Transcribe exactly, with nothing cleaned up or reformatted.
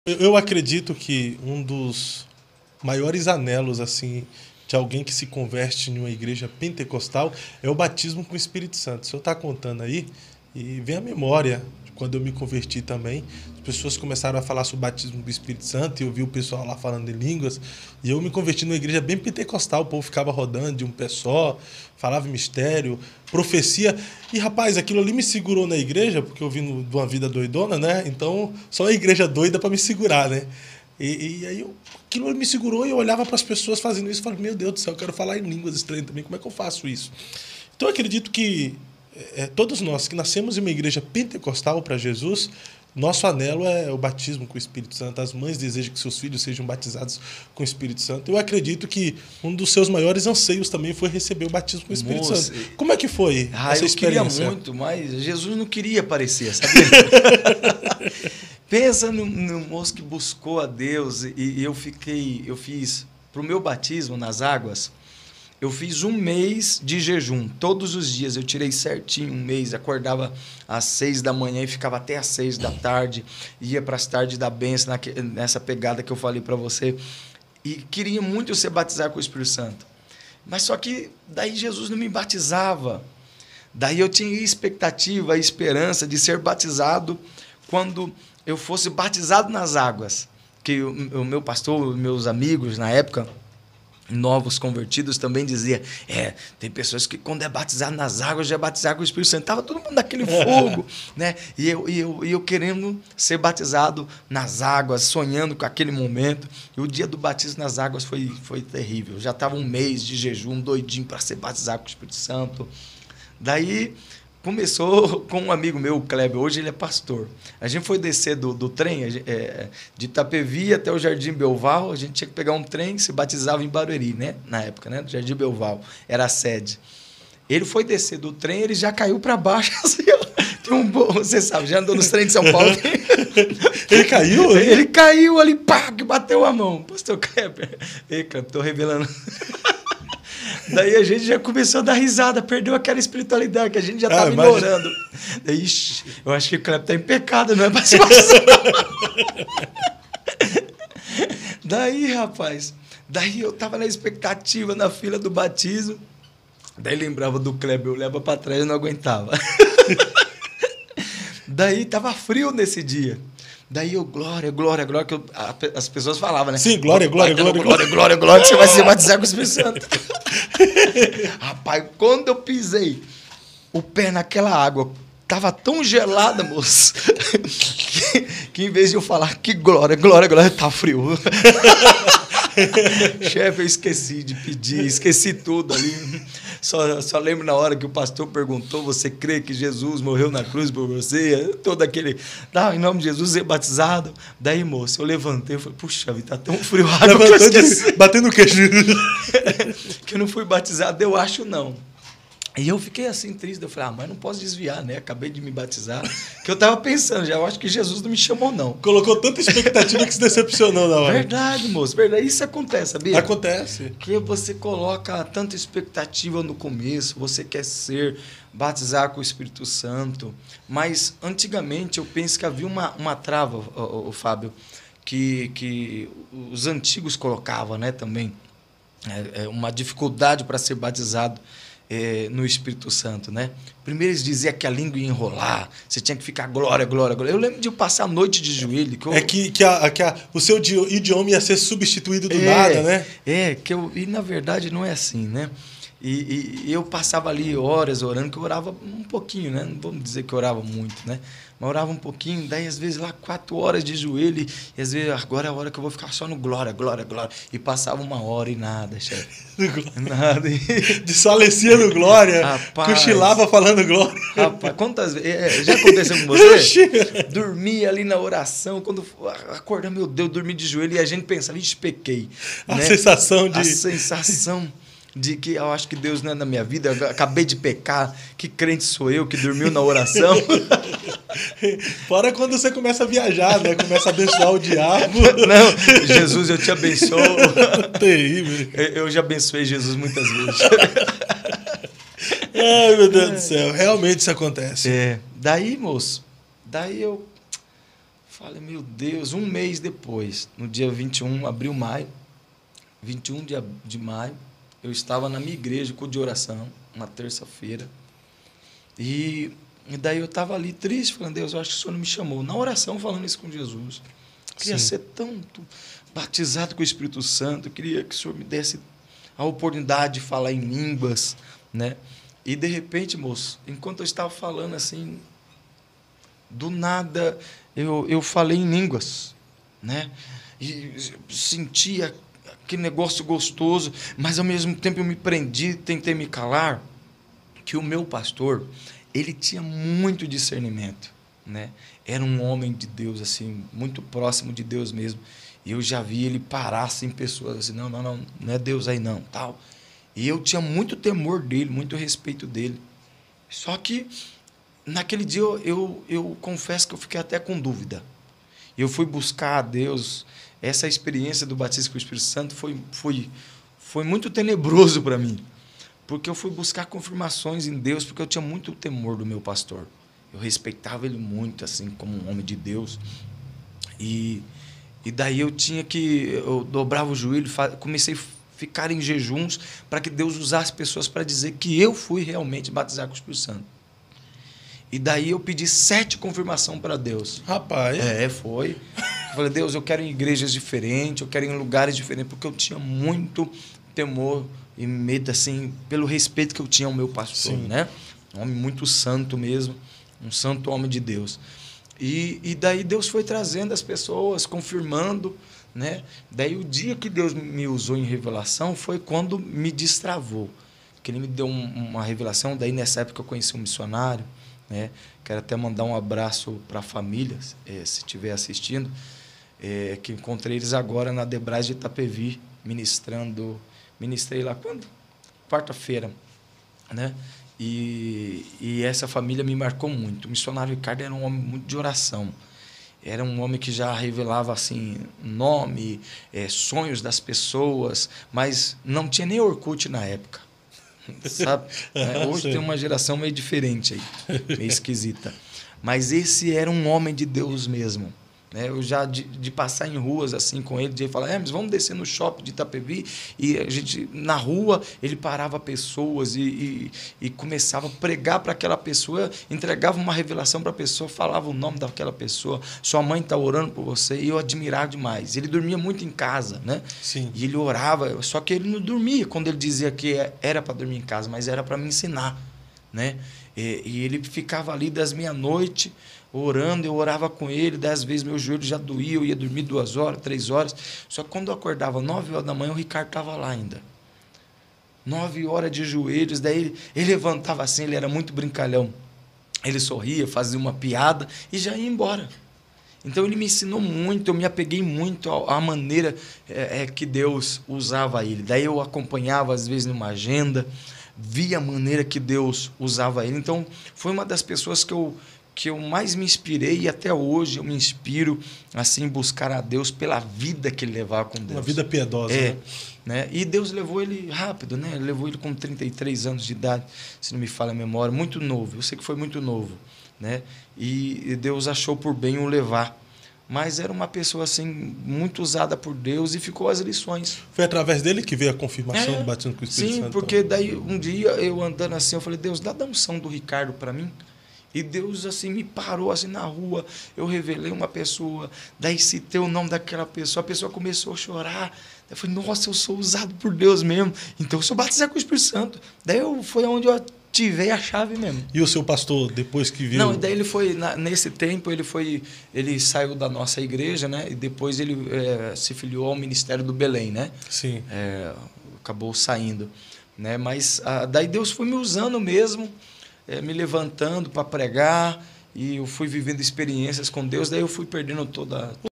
Eu, eu acredito que um dos maiores anelos assim de alguém que se converte em uma igreja pentecostal é o batismo com o Espírito Santo. O senhor está contando aí e vem a memória de quando eu me converti também. As pessoas começaram a falar sobre o batismo do Espírito Santo e eu vi o pessoal lá falando em línguas. E eu me converti numa igreja bem pentecostal. O povo ficava rodando de um pé só, falava em mistério, profecia. E, rapaz, aquilo ali me segurou na igreja, porque eu vim de uma vida doidona, né? Então, só a igreja doida para me segurar, né? E, e aí eu, aquilo me segurou e eu olhava para as pessoas fazendo isso e falava, meu Deus do céu, eu quero falar em línguas estranhas também, como é que eu faço isso? Então eu acredito que é, todos nós que nascemos em uma igreja pentecostal para Jesus, nosso anelo é o batismo com o Espírito Santo. As mães desejam que seus filhos sejam batizados com o Espírito Santo. Eu acredito que um dos seus maiores anseios também foi receber o batismo com o Espírito Moça, Santo. Como é que foi ah, essa eu experiência? queria muito, mas Jesus não queria aparecer, sabia? Pensa no, no moço que buscou a Deus e, e eu fiquei, eu fiz, para o meu batismo nas águas, eu fiz um mês de jejum, todos os dias, eu tirei certinho um mês, acordava às seis da manhã e ficava até às seis da tarde, ia para as tardes da bênção, nessa pegada que eu falei para você, e queria muito ser batizado com o Espírito Santo. Mas só que daí Jesus não me batizava, daí eu tinha expectativa, esperança de ser batizado quando eu fosse batizado nas águas, que o, o meu pastor, meus amigos na época, novos convertidos, também dizia, é, tem pessoas que quando é batizado nas águas já é batizado com o Espírito Santo, estava todo mundo naquele fogo, né? E eu, e, eu, e eu querendo ser batizado nas águas, sonhando com aquele momento, e o dia do batismo nas águas foi, foi terrível, já estava um mês de jejum, doidinho para ser batizado com o Espírito Santo. Daí começou com um amigo meu, o Kleber, hoje ele é pastor. A gente foi descer do, do trem, é, de Itapevi até o Jardim Belval, a gente tinha que pegar um trem que se batizava em Barueri, né? Na época, né? Do Jardim Belval, era a sede. Ele foi descer do trem, ele já caiu para baixo, assim, ó. Tem um, você sabe, já andou nos trens de São Paulo. Ele caiu? Ele, ele caiu ali, pá, que bateu a mão. Pastor Kleber, ei, cara, tô revelando... Daí a gente já começou a dar risada, perdeu aquela espiritualidade que a gente já estava ah, ignorando. Daí, ixi, eu acho que o Kleber está em pecado, não é para se batizar. Daí, rapaz, daí eu estava na expectativa, na fila do batismo. Daí lembrava do Kleber, eu leva para trás e não aguentava. Daí estava frio nesse dia. Daí eu, glória, glória, glória, que eu, a, as pessoas falavam, né? Sim, glória, glória, glória, glória, glória, glória, glória, que você vai se batizar com o Espírito Santo. Rapaz, quando eu pisei o pé naquela água, tava tão gelada, moço, que, que em vez de eu falar que glória, glória, glória, tá frio. Chefe, eu esqueci de pedir, esqueci tudo ali. Só, só lembro na hora que o pastor perguntou, você crê que Jesus morreu na cruz por você? Todo aquele, tá, em nome de Jesus, ser batizado. Daí, moço, eu levantei, eu falei, puxa vida, tá tão frio a água que eu esqueci. Batendo o queijo. Que eu não fui batizado, eu acho não. E eu fiquei assim triste, eu falei, ah, mas não posso desviar, né? Acabei de me batizar. Que eu tava pensando já, eu acho que Jesus não me chamou, não. Colocou tanta expectativa que se decepcionou na hora. Verdade, moço, verdade. Isso acontece, sabia? Acontece. Que você coloca tanta expectativa no começo, você quer ser, batizar com o Espírito Santo. Mas, antigamente, eu penso que havia uma, uma trava, o, o Fábio, que, que os antigos colocavam, né, também. É, é uma dificuldade para ser batizado. É, no Espírito Santo, né? Primeiro eles diziam que a língua ia enrolar, você tinha que ficar glória, glória, glória. Eu lembro de eu passar a noite de joelho. Que eu... É que, que, a, que a, o seu idioma ia ser substituído do é, nada, né? É, que eu, e na verdade não é assim, né? E, e, e eu passava ali horas orando, que eu orava um pouquinho, né? Não vamos dizer que eu orava muito, né? Mas orava um pouquinho, daí às vezes lá quatro horas de joelho, e às vezes agora é a hora que eu vou ficar só no glória, glória, glória. E passava uma hora e nada, chefe. Nada. Desfalecia no glória, rapaz, cochilava falando glória. Rapaz, quantas vezes... É, já aconteceu com você? Dormia ali na oração, quando acordava, meu Deus, dormi de joelho, e a gente pensa, vixe, pequei. A né? sensação de... A sensação... de que eu acho que Deus não é na minha vida, eu acabei de pecar, que crente sou eu que dormiu na oração. Fora quando você começa a viajar, né? Começa a abençoar o diabo. Não, Jesus, eu te abençoo. Terrível. Eu já abençoei Jesus muitas vezes. Ai, meu Deus é. do céu, realmente isso acontece. É, daí, moço, daí eu falei, meu Deus, um mês depois, no dia vinte e um, abril, maio, vinte e um de, de maio, eu estava na minha igreja, culto de oração, uma terça-feira, e, e daí eu estava ali triste, falando, Deus, eu acho que o Senhor não me chamou. Na oração, falando isso com Jesus. Eu queria Sim. ser tanto batizado com o Espírito Santo, eu queria que o Senhor me desse a oportunidade de falar em línguas, né? E, de repente, moço, enquanto eu estava falando assim, do nada, eu, eu falei em línguas, né? E sentia aquele negócio gostoso, mas, ao mesmo tempo, eu me prendi, tentei me calar, que o meu pastor, ele tinha muito discernimento, né? Era um homem de Deus, assim, muito próximo de Deus mesmo. E eu já vi ele parar, assim, pessoas, assim, não, não, não, não é Deus aí, não, tal. E eu tinha muito temor dele, muito respeito dele. Só que, naquele dia, eu, eu, eu confesso que eu fiquei até com dúvida. Eu fui buscar a Deus. Essa experiência do batismo com o Espírito Santo foi, foi, foi muito tenebroso para mim. Porque eu fui buscar confirmações em Deus, porque eu tinha muito temor do meu pastor. Eu respeitava ele muito, assim, como um homem de Deus. E, e daí eu tinha que... Eu dobrava o joelho, comecei a ficar em jejuns para que Deus usasse pessoas para dizer que eu fui realmente batizar com o Espírito Santo. E daí eu pedi sete confirmações para Deus. Rapaz. É, foi. Eu falei, Deus, eu quero em igrejas diferentes, eu quero em lugares diferentes, porque eu tinha muito temor e medo, assim, pelo respeito que eu tinha ao meu pastor, Sim. né? Um homem muito santo mesmo, um santo homem de Deus. E, e daí Deus foi trazendo as pessoas, confirmando, né? Daí o dia que Deus me usou em revelação foi quando me destravou. Que ele me deu um, uma revelação, daí nessa época eu conheci um missionário, né? Quero até mandar um abraço para a família, é, se estiver assistindo, é, que encontrei eles agora na Debras de Itapevi, ministrando, ministrei lá quando? Quarta-feira, né? E, e essa família me marcou muito. O missionário Ricardo era um homem muito de oração. Era um homem que já revelava assim nome, é, sonhos das pessoas, mas não tinha nem Orkut na época. Sabe? É, hoje tem uma geração meio diferente aí, meio esquisita. Mas esse era um homem de Deus mesmo. Né? Eu já de, de passar em ruas assim com ele, de falar, é, mas vamos descer no shopping de Itapevi, e a gente na rua ele parava pessoas e, e, e começava a pregar para aquela pessoa, entregava uma revelação para a pessoa, falava o nome daquela pessoa, sua mãe está orando por você, e eu admirava demais. Ele dormia muito em casa, né? Sim. E ele orava, só que ele não dormia quando ele dizia que era para dormir em casa, mas era para me ensinar, né? E, e ele ficava ali das meia-noite orando, eu orava com ele, dez vezes meu joelho já doía, eu ia dormir duas horas, três horas. Só que quando eu acordava nove horas da manhã, o Ricardo estava lá ainda. Nove horas de joelhos, daí ele, ele levantava assim, ele era muito brincalhão. Ele sorria, fazia uma piada e já ia embora. Então ele me ensinou muito, eu me apeguei muito à, à maneira é, é, que Deus usava ele. Daí eu acompanhava, às vezes, numa agenda, via a maneira que Deus usava ele. Então foi uma das pessoas que eu que eu mais me inspirei, e até hoje eu me inspiro assim, buscar a Deus pela vida que ele levava com Deus. Uma vida piedosa. É, né? né? E Deus levou ele rápido, né? Ele levou ele com trinta e três anos de idade, se não me falha a memória, muito novo. Eu sei que foi muito novo, né? E Deus achou por bem o levar. Mas era uma pessoa assim muito usada por Deus, e ficou as lições. Foi através dele que veio a confirmação é, do batismo com o Espírito sim, Santo? Sim, porque daí um dia eu andando assim, eu falei, Deus, dá a unção do Ricardo para mim. E Deus assim me parou assim na rua, eu revelei uma pessoa, daí citei o nome daquela pessoa, a pessoa começou a chorar. Eu falei, nossa, eu sou usado por Deus mesmo, então eu sou batizado com o Espírito Santo. Daí eu, foi onde eu ativei a chave mesmo. E o seu pastor, depois que viu... Não, daí ele foi, na, nesse tempo, ele foi, ele saiu da nossa igreja, né? E depois ele é, se filiou ao Ministério do Belém, né? Sim. É, acabou saindo, né? Mas a, daí Deus foi me usando mesmo, É, me levantando para pregar, e eu fui vivendo experiências com Deus, daí eu fui perdendo toda